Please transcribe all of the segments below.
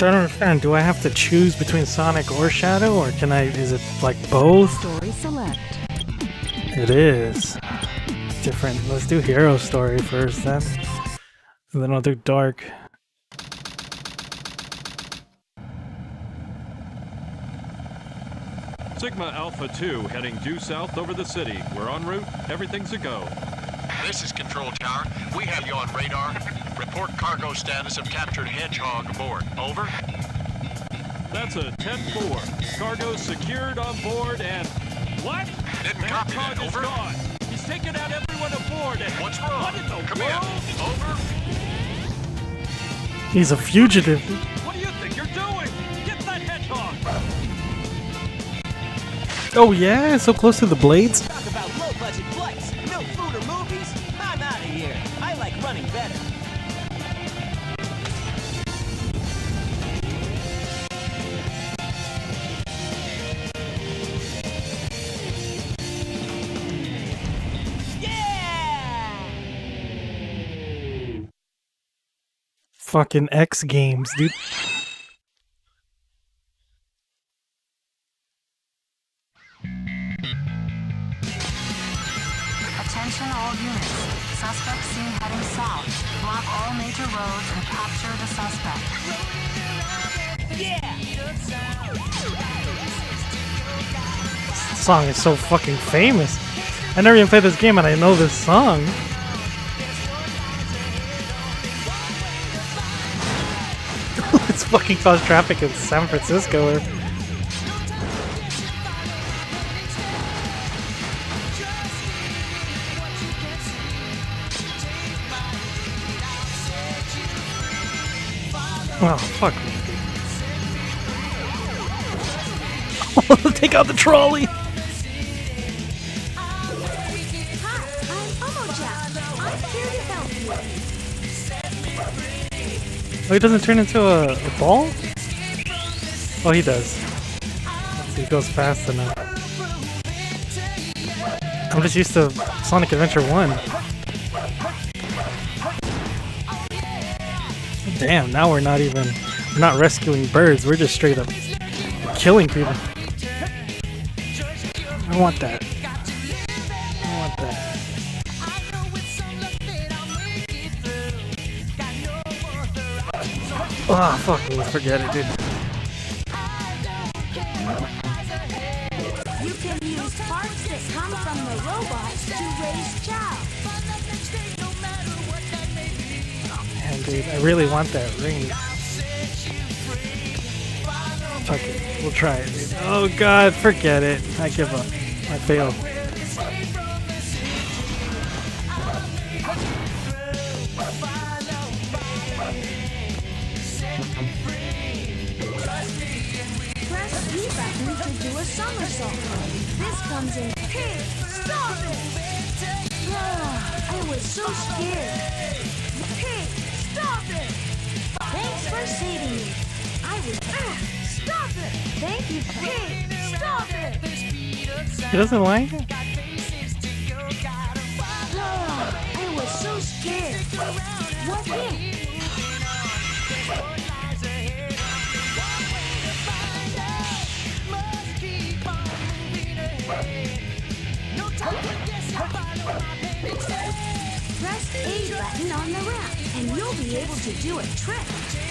So I don't understand. Do I have to choose between Sonic or Shadow, or can I? Is it like both? Story select. It is different. Let's do Hero Story first, then, and then I'll do Dark. Sigma Alpha 2 heading due south over the city. We're en route. Everything's a go. This is Control Tower. We have you on radar. Report cargo status of captured Hedgehog aboard. Over. That's a 10-4. Cargo secured on board and... What? Didn't copy that. Hedgehog is Over. gone. He's taken out everyone aboard and... What's wrong? What in the Come world? in. Over. He's a fugitive. What do you think you're doing? Get that Hedgehog! Oh yeah, so close to the blades. Talk about low-budget flights, no food or movies. I'm out of here. I like running better. Yeah! Fucking X Games, dude. Attention all units. Suspect seen heading south. Block all major roads and capture the suspect. Yeah! This song is so fucking famous. I never even played this game and I know this song. Let's fucking cause traffic in San Francisco. Oh, fuck. Take out the trolley! Hi, I'm Omojack. I'm here to help you. Oh, he doesn't turn into a ball? Oh, he does. He goes fast enough. I'm just used to Sonic Adventure 1. Damn, now we're not rescuing birds, we're just straight up killing people. I want that. I want that. Oh, fuck, forget it, dude. You can use parts that come from the robots to raise chow. Man, dude, I really want that ring. Fuck it, we'll try it, dude. Oh god, forget it. I give up. I fail. Press B button to do a somersault. This comes in. Hey, stop it! I was so scared. Hey, stop it! Thanks for saving me. I was. Stop it! Thank you. Hey, stop it! He doesn't like it? I was so scared. What hit? Press A button on the ramp, and you'll be able to do a trick.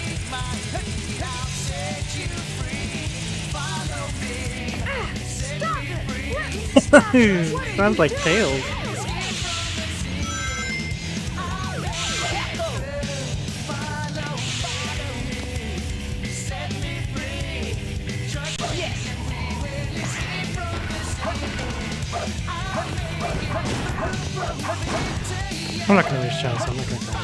Stop it! Sounds like Tails. I'm not gonna use Chow, so I'm not gonna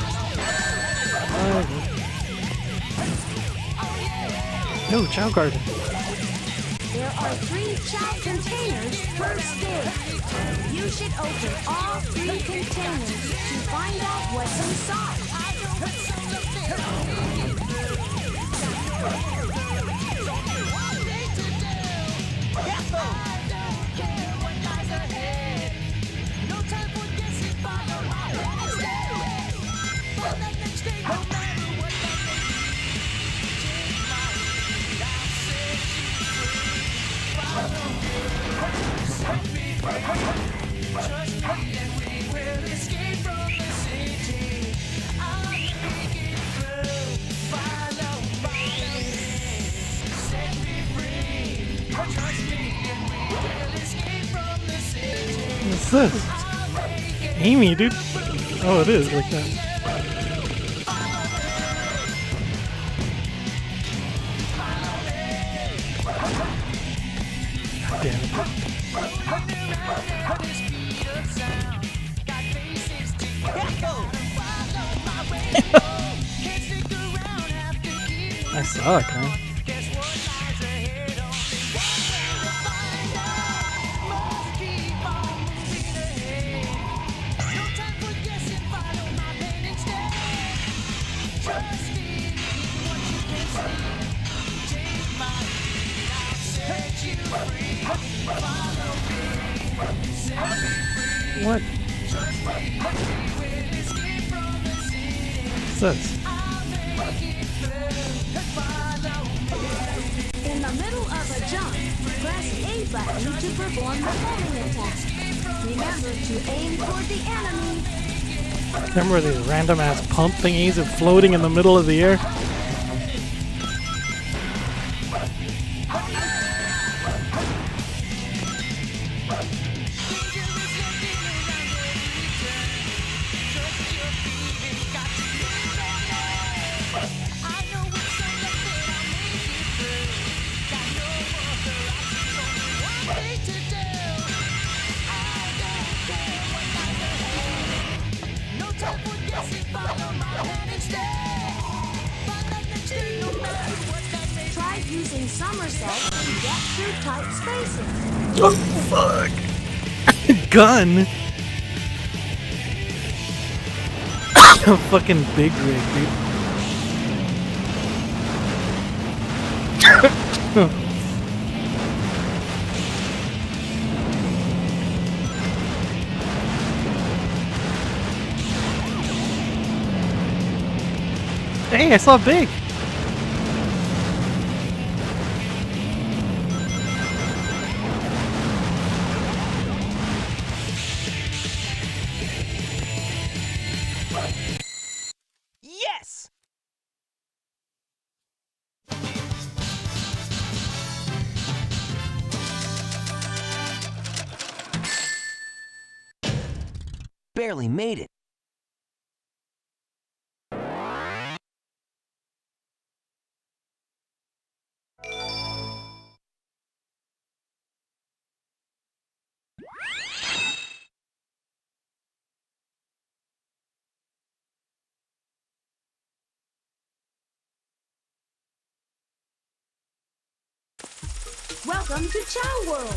No, Chow Garden. There are 3 chow containers per stage. You should open all 3 containers to find out what's inside. What's this? Amy, dude. Oh, it is like that. Damn it. I suck, man. What? What's this? In the middle of a jump, press A button to perform the homing attack. Remember to aim toward the enemy. Remember these random ass pump thingies of floating in the middle of the air? Try using somersaults to get through tight spaces. Oh fuck! Gun! A fucking big rig, dude. Hey, I saw big! Yes! Barely made it. Welcome to Chow World.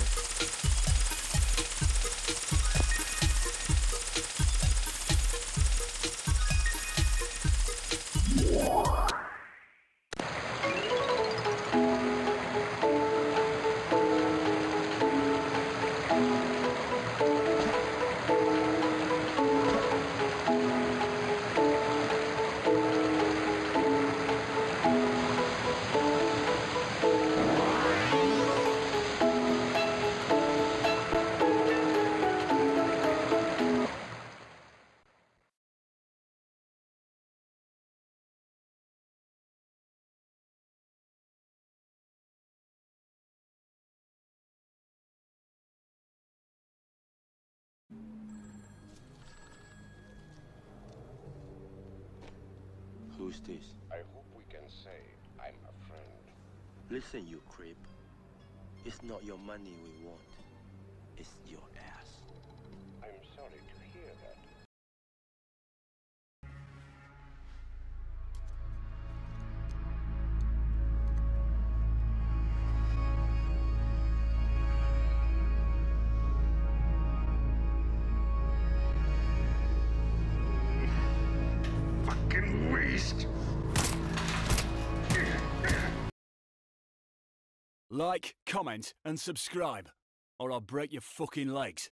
Who's this? I hope we can say I'm a friend. Listen, you creep. It's not your money we want. It's your ass. I'm sorry to hear that. Fucking waste! Like, comment, and subscribe, or I'll break your fucking legs.